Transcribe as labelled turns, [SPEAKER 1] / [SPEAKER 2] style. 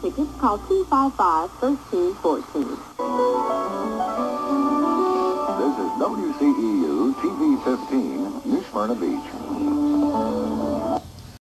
[SPEAKER 1] tickets, call 255-1314.
[SPEAKER 2] This is WCEU-TV 15, New Smyrna Beach.